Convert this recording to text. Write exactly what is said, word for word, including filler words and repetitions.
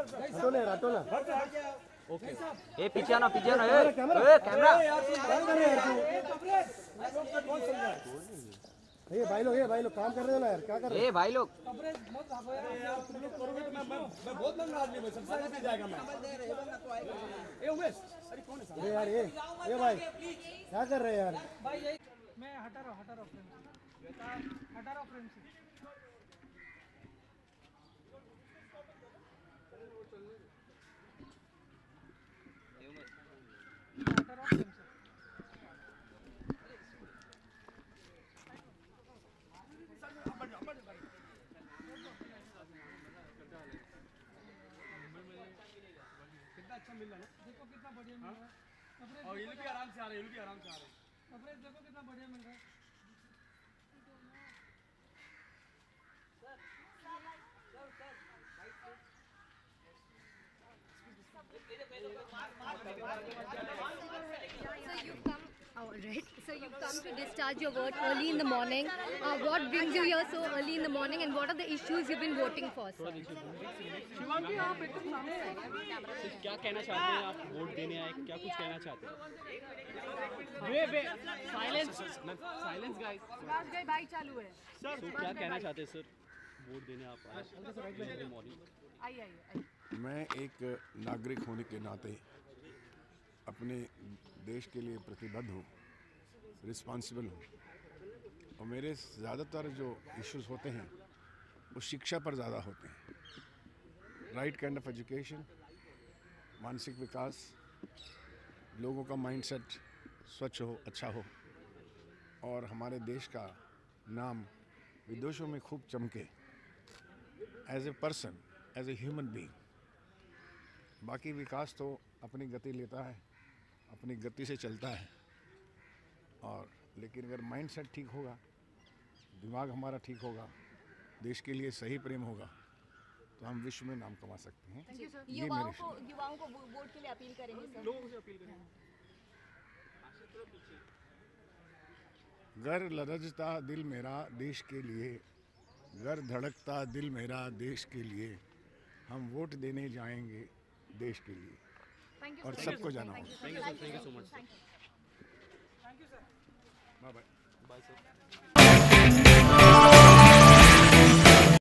हटो ना हटो ना। ओके ए पीछे आना पीछे आना ए कैमरा कैमरा ये भाई लोग ये भाई लोग काम कर रहे हो ना यार, क्या कर रहे हो? ए भाई लोग कवरेज मत भागो यार, तुम लोग करोगे तो मैं मैं बहुत महंगा आदमी हूं, सबसे आगे जाएगा मैं। ए उमेश, अरे कौन है साहब? ये यार ये ये भाई क्या कर रहे हैं यार? भाई यही मैं हटा रहा हूं हटा रहा हूं फ्रेम से, हटा रहा हूं फ्रेम से। हटा रहा हूं फ्रेम से। कितना अच्छा मिल रहा है, देखो कितना बढ़िया मिल रहा है। और ये लोग भी आराम से आ रहे हैं, ये लोग भी आराम से आ रहे हैं। कवरेज देखो कितना बढ़िया मिल रहा है। So you've come, oh, right. So you've come to discharge your vote early in the morning. Uh, what brings you here so early in the morning, and what are the issues you've been voting for? Sir? Shivangi आप एकदम सामने हैं। क्या कहना चाहते हैं आप vote देने आए, क्या कुछ कहना चाहते हैं? वे वे साइलेंस साइलेंस गाइस भाई चालू है। सर तो क्या कहना चाहते हैं सर, वोट देने आप आए मॉर्निंग? आइए आइए। मैं एक नागरिक होने के नाते अपने देश के लिए प्रतिबद्ध हूँ, रिस्पॉन्सिबल हूँ, और मेरे ज़्यादातर जो इश्यूज होते हैं वो शिक्षा पर ज़्यादा होते हैं। राइट काइंड ऑफ एजुकेशन, मानसिक विकास, लोगों का माइंडसेट स्वच्छ हो, अच्छा हो, और हमारे देश का नाम विदेशों में खूब चमके as a person, as a human being. बाकी विकास तो अपनी गति लेता है, अपनी गति से चलता है, और लेकिन अगर माइंडसेट ठीक होगा, दिमाग हमारा ठीक होगा, देश के लिए सही प्रेम होगा, तो हम विश्व में नाम कमा सकते हैं। ये युवाओं मेरे को युवाओं को वोट के लिए अपील करेंगे सर। लोगों से अपील करें। घर लरजता दिल मेरा देश के लिए, घर धड़कता दिल मेरा देश के लिए, हम वोट देने जाएंगे देश के लिए, और सबको जाना होगा। Thank you sir, thank you so much. Thank you sir. Bye bye. Bye sir.